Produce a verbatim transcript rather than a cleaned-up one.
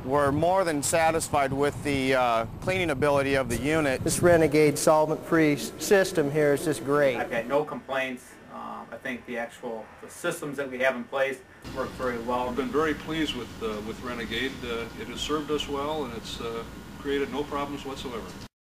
we're more than satisfied with the uh, cleaning ability of the unit. This Renegade solvent-free system here is just great. I've had no complaints. Uh, I think the actual the systems that we have in place work very well. I've been very pleased with, uh, with Renegade. Uh, it has served us well, and it's uh, created no problems whatsoever.